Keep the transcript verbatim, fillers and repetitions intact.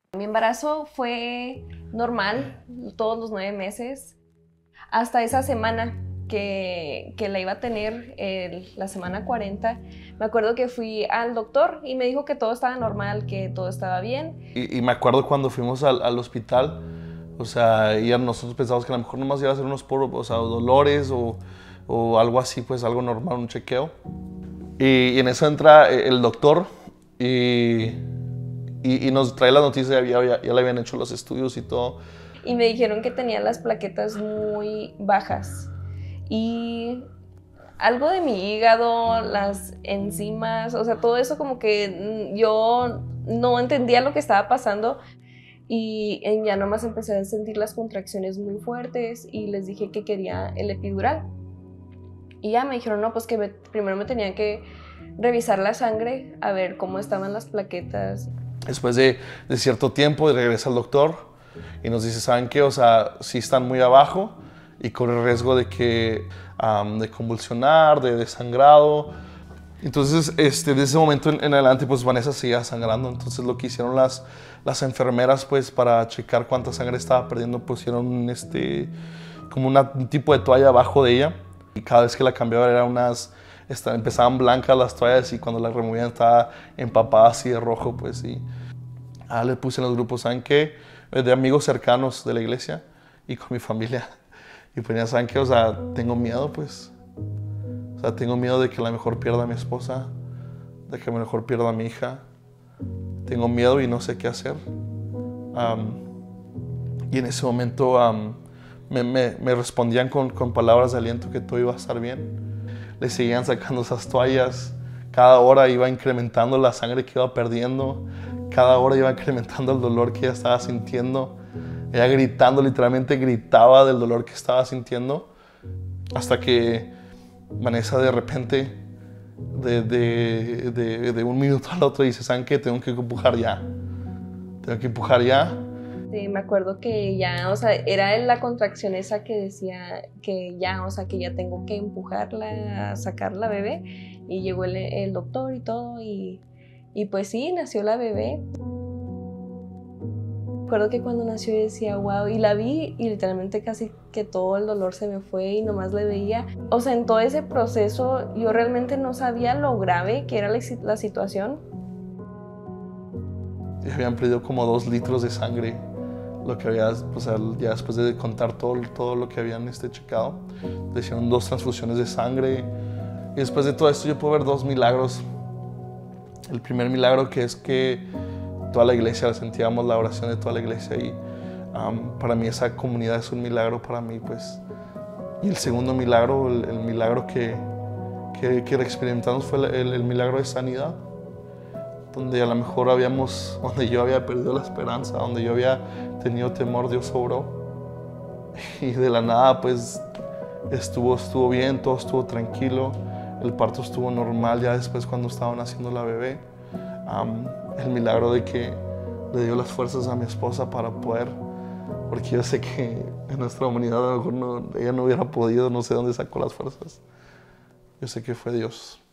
Mi embarazo fue normal, todos los nueve meses, hasta esa semana que, que la iba a tener, el, la semana cuarenta. Me acuerdo que fui al doctor y me dijo que todo estaba normal, que todo estaba bien. Y, y me acuerdo cuando fuimos al, al hospital, o sea, y nosotros pensábamos que a lo mejor nomás iba a ser unos poros, o sea, dolores o, o algo así, pues algo normal, un chequeo. Y, y en eso entra el doctor y, y, y nos trae la noticia, ya, ya, ya le habían hecho los estudios y todo. Y me dijeron que tenía las plaquetas muy bajas y algo de mi hígado, las enzimas, o sea, todo eso como que yo no entendía lo que estaba pasando. Y ya nomás empecé a sentir las contracciones muy fuertes y les dije que quería el epidural. Y ya me dijeron, no, pues que me, primero me tenían que revisar la sangre, a ver cómo estaban las plaquetas. Después de, de cierto tiempo regresa el doctor y nos dice, ¿saben qué? O sea, sí están muy abajo y corre riesgo de que um, de convulsionar, de desangrado. Entonces, este, desde ese momento en, en adelante, pues Vanessa seguía sangrando. Entonces, lo que hicieron las, las enfermeras, pues, para checar cuánta sangre estaba perdiendo, pusieron este, como una, un tipo de toalla abajo de ella. Y cada vez que la cambiaban, eran unas, esta, empezaban blancas las toallas y cuando la removían estaba empapada así de rojo, pues, y ah, le puse en los grupos, ¿saben qué? De amigos cercanos de la iglesia y con mi familia. Y pues ya saben qué, o sea, tengo miedo, pues. O sea, tengo miedo de que a lo mejor pierda a mi esposa, de que a lo mejor pierda a mi hija. Tengo miedo y no sé qué hacer. Um, y en ese momento um, me, me, me respondían con, con palabras de aliento que todo iba a estar bien. Le seguían sacando esas toallas. Cada hora iba incrementando la sangre que iba perdiendo. Cada hora iba incrementando el dolor que ella estaba sintiendo. Ella gritando, literalmente gritaba del dolor que estaba sintiendo. Hasta que Vanessa de repente, de, de, de, de un minuto al otro, dice, ¿saben qué? Tengo que empujar ya. Tengo que empujar ya. Sí, me acuerdo que ya, o sea, era la contracción esa que decía que ya, o sea, que ya tengo que empujarla, sacar la bebé. Y llegó el, el doctor y todo, y, y pues sí, nació la bebé. Recuerdo que cuando nació yo decía, wow, y la vi y literalmente casi que todo el dolor se me fue y nomás le veía. O sea, en todo ese proceso yo realmente no sabía lo grave que era la, la situación. Y habían perdido como dos litros de sangre, lo que había, o sea, ya después de contar todo, todo lo que habían este, checado. Le hicieron dos transfusiones de sangre. Y después de todo esto yo puedo ver dos milagros. El primer milagro que es que toda la iglesia, sentíamos la oración de toda la iglesia y um, para mí esa comunidad es un milagro para mí, pues. Y el segundo milagro, el, el milagro que, que, que experimentamos fue el, el, el milagro de sanidad, donde a lo mejor habíamos, donde yo había perdido la esperanza, donde yo había tenido temor, Dios obró. Y de la nada, pues, estuvo, estuvo bien, todo estuvo tranquilo, el parto estuvo normal ya después cuando estaban haciendo la bebé. Um, el milagro de que le dio las fuerzas a mi esposa para poder, porque yo sé que en nuestra humanidad a lo mejor no, ella no hubiera podido, no sé dónde sacó las fuerzas. Yo sé que fue Dios.